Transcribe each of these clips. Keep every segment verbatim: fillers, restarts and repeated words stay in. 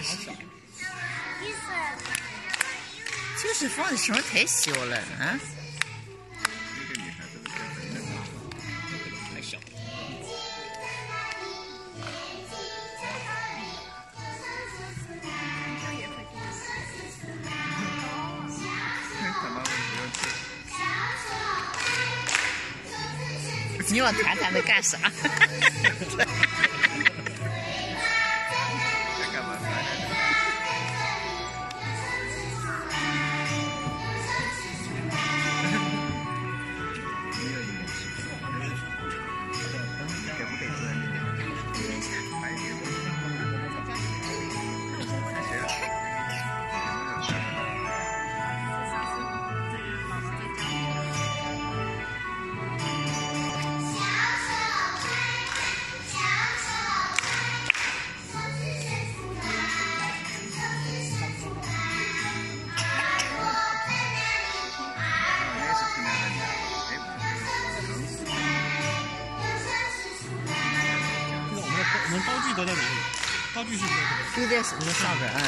是。 就是放的时候太小了啊。 太小。 你要谈谈的干啥？ 我们道具都在哪里？道具是不是就在上边哎。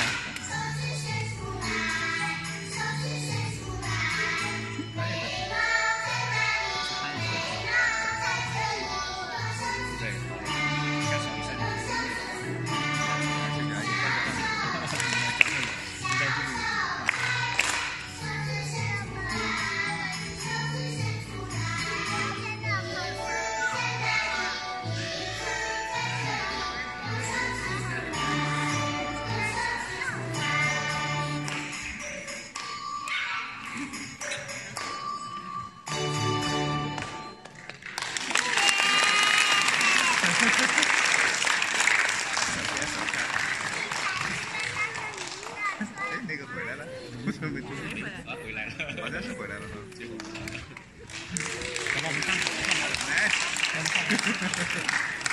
哎，那个回来了，不是没回来，啊，回来了，好像是回来了哈。结果， 好吧，我们看好，看好了， 来。